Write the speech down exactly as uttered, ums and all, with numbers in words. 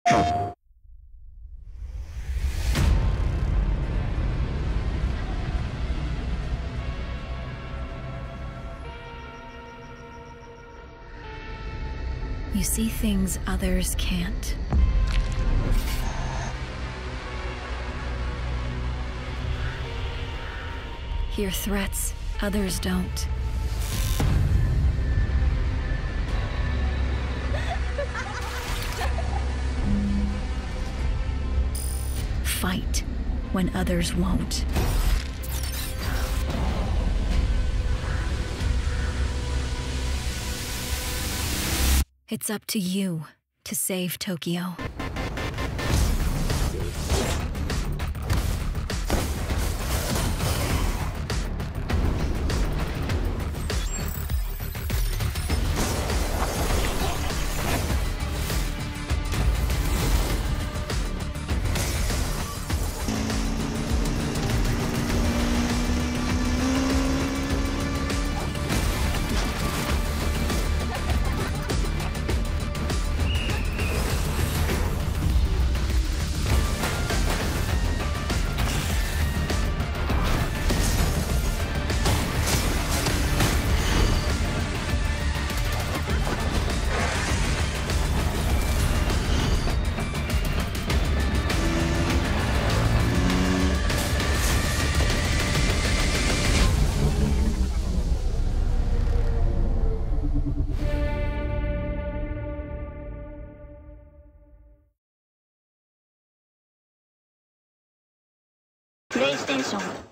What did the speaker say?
You see things others can't. Hear threats others don't. Fight when others won't. It's up to you to save Tokyo. PlayStation